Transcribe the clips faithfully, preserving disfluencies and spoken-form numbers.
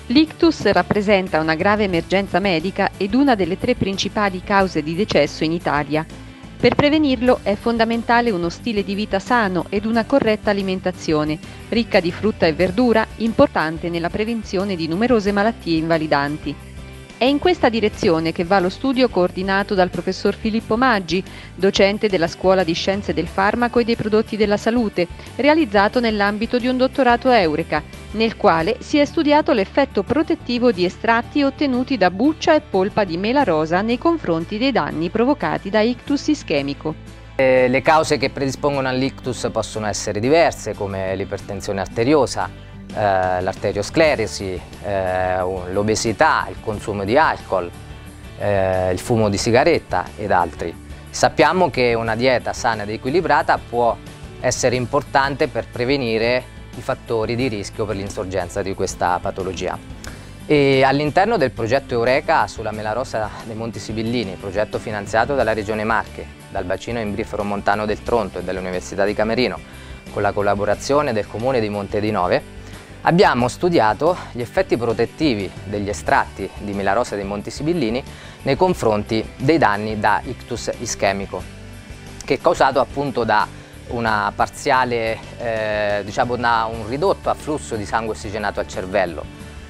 L'ictus rappresenta una grave emergenza medica ed una delle tre principali cause di decesso in Italia. Per prevenirlo è fondamentale uno stile di vita sano ed una corretta alimentazione, ricca di frutta e verdura, importante nella prevenzione di numerose malattie invalidanti. È in questa direzione che va lo studio coordinato dal professor Filippo Maggi, docente della Scuola di Scienze del Farmaco e dei Prodotti della Salute, realizzato nell'ambito di un dottorato Eureka, nel quale si è studiato l'effetto protettivo di estratti ottenuti da buccia e polpa di mela rosa nei confronti dei danni provocati da ictus ischemico. Le cause che predispongono all'ictus possono essere diverse, come l'ipertensione arteriosa, Eh, l'arteriosclerosi, eh, l'obesità, il consumo di alcol, eh, il fumo di sigaretta ed altri. Sappiamo che una dieta sana ed equilibrata può essere importante per prevenire i fattori di rischio per l'insorgenza di questa patologia. E all'interno del progetto Eureka sulla mela rosa dei Monti Sibillini, progetto finanziato dalla Regione Marche, dal bacino imbrifero montano del Tronto e dall'Università di Camerino, con la collaborazione del Comune di Montedinove, abbiamo studiato gli effetti protettivi degli estratti di mela rosa dei Monti Sibillini nei confronti dei danni da ictus ischemico, che è causato appunto da una parziale, eh, diciamo da un ridotto afflusso di sangue ossigenato al cervello,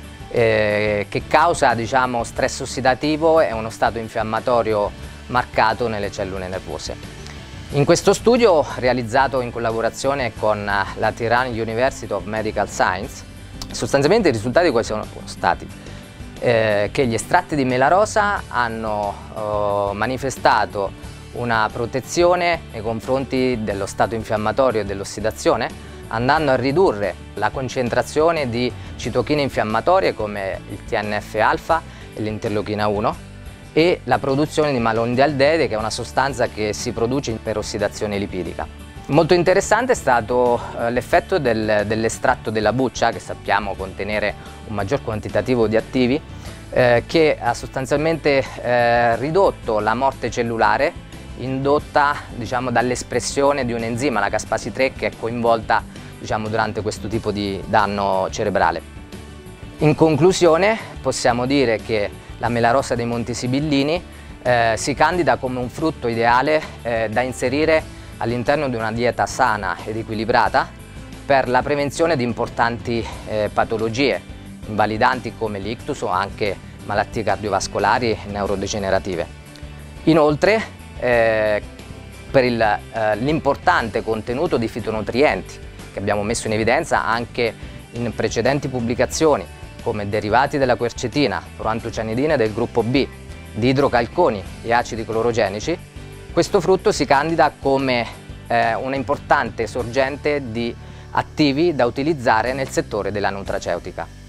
eh, che causa diciamo, stress ossidativo e uno stato infiammatorio marcato nelle cellule nervose. In questo studio, realizzato in collaborazione con la Tehran University of Medical Science, sostanzialmente i risultati quali sono stati? Eh, che gli estratti di mela rosa hanno eh, manifestato una protezione nei confronti dello stato infiammatorio e dell'ossidazione, andando a ridurre la concentrazione di citochine infiammatorie come il T N F alfa e l'interleuchina uno, e la produzione di malondialdeide, che è una sostanza che si produce per ossidazione lipidica. Molto interessante è stato eh, l'effetto del, dell'estratto della buccia, che sappiamo contenere un maggior quantitativo di attivi, eh, che ha sostanzialmente eh, ridotto la morte cellulare indotta diciamo, dall'espressione di un enzima, la caspasi tre, che è coinvolta diciamo, durante questo tipo di danno cerebrale. In conclusione possiamo dire che la mela rosa dei Monti Sibillini eh, si candida come un frutto ideale eh, da inserire all'interno di una dieta sana ed equilibrata per la prevenzione di importanti eh, patologie invalidanti come l'ictus o anche malattie cardiovascolari e neurodegenerative. Inoltre, eh, per eh, l'importante contenuto di fitonutrienti che abbiamo messo in evidenza anche in precedenti pubblicazioni, come derivati della quercetina, proantocianidine del gruppo B, di idrocalconi e acidi clorogenici, questo frutto si candida come eh, una importante sorgente di attivi da utilizzare nel settore della nutraceutica.